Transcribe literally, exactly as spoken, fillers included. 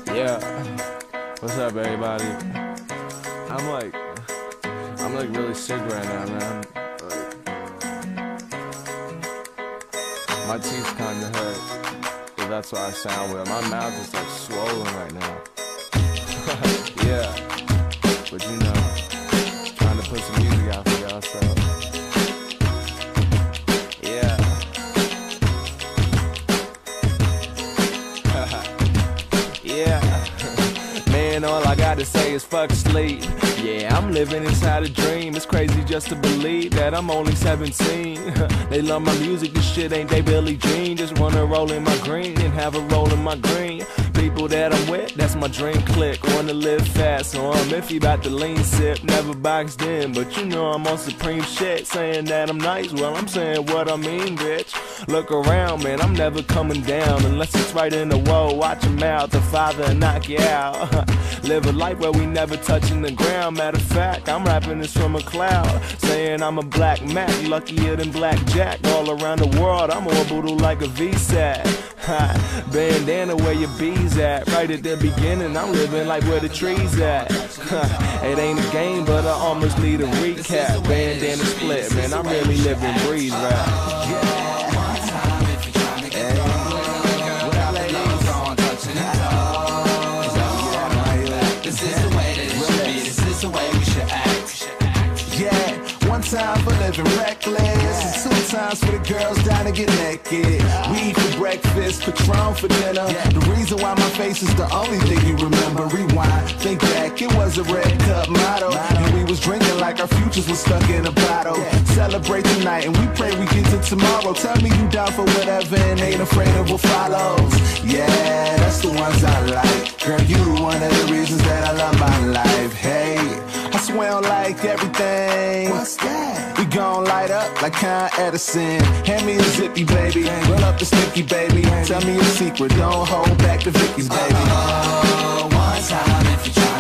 Yeah, what's up, everybody? I'm like, I'm like really sick right now, man. Like, my teeth kinda hurt, but that's why I sound weird. My mouth is like swollen right now. Yeah, but you know, trying to put some music out for y'all, so yeah. Yeah. Man, all I gotta say is fuck sleep. Yeah, I'm living inside a dream. It's crazy just to believe that I'm only seventeen. They love my music, this shit ain't they Billie Jean. Just wanna roll in my green and have a roll in my green. People that I'm with, that's my dream click. Wanna live fast, so I'm iffy about the lean sip. Never boxed in, but you know I'm on supreme shit. Saying that I'm nice, well I'm saying what I mean, bitch. Look around, man, I'm never coming down unless it's right in the wall. Watch your mouth, the father knock you out. Live a life where we never touching the ground. Matter of fact, I'm rapping this from a cloud, saying I'm a black Mac, luckier than Black Jack. All around the world, I'm orbital like a V SAT. Bandana where your bees at. Right at the beginning, I'm living like where the trees at. It ain't a game, but I almost need a recap. Bandana split, man, I'm really living breeze rap. One time for living reckless, and two times for the girls down to get naked. Weed for breakfast, Patron for dinner. The reason why my face is the only thing you remember. Rewind, think back, it was a red cup motto, and we was drinking like our futures was stuck in a bottle. Celebrate tonight, and we pray we get to tomorrow. Tell me you down for whatever and ain't afraid of what follows. Yeah, that's the ones I like. Girl, you one of the reasons that I love my life. Hey, I swear I like everything. What's that? We gon' light up like Con Edison. Hand me a zippy, baby. Roll up the sticky, baby. Tell me a secret. Don't hold back the Vickies, baby. Oh, one time if you try